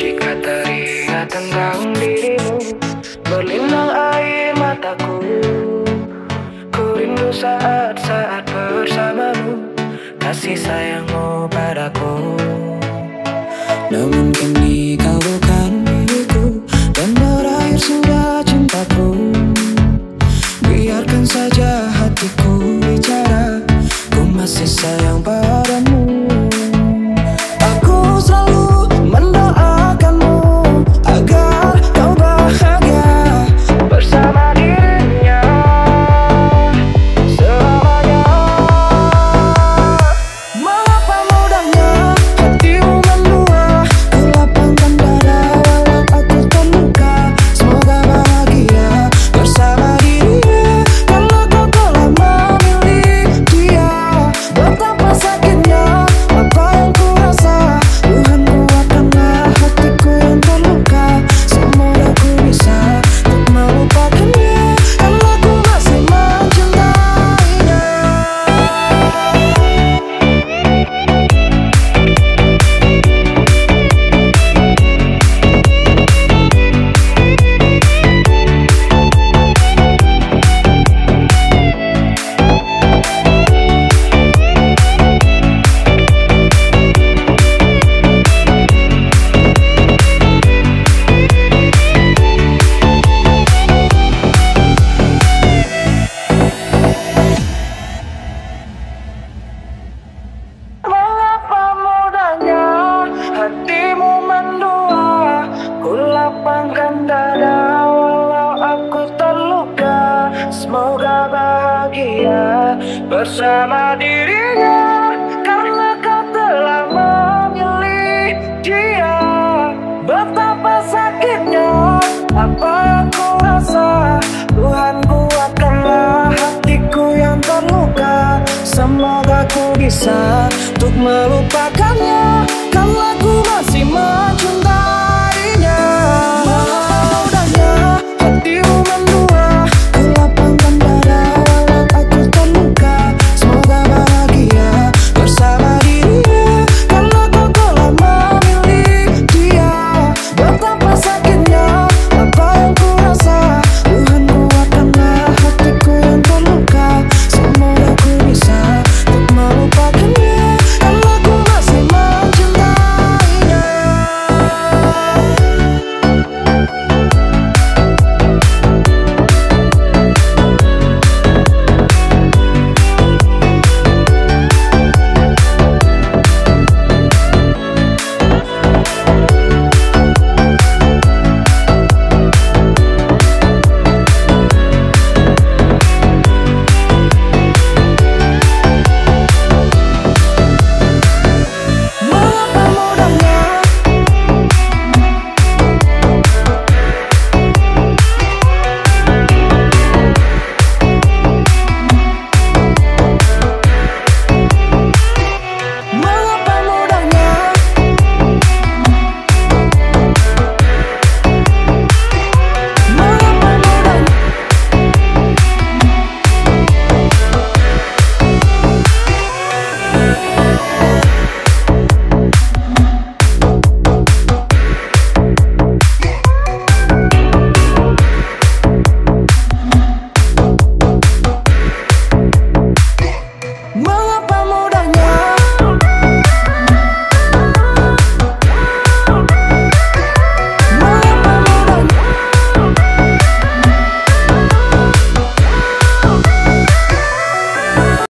Jika teringat tentang dirimu, berlinang air mataku. Ku rindu saat-saat bersamamu, kasih sayangmu padaku. Namun kini kau bukan milikku, dan berakhir sudah cintaku. Biarkan saja hatiku bicara, ku masih sayang padamu. Aku selalu mendoakanmu agar kau bahagia bersama dirinya selamanya. Mengapa mudahnya hatimu mendua, ku lapangkan dada walau aku terluka. Semoga bahagia bersama dirinya, karena kau telah memilih dia. Betapa sakitnya apa yang ku rasa, Tuhan kuatkanlah hatiku yang terluka. Semoga ku bisa untuk melupakannya, karena ku masih mencintainya. Mengapa mudahnya hatimu mendua, ku lapangkan dada walau aku terluka. Semoga bahagia bersama dirinya, karena kau telah memilih dia. Betapa sakitnya apa yang ku rasa, Tuhan kuatkanlah hatiku yang terluka. Semoga ku bisa untuk melupakan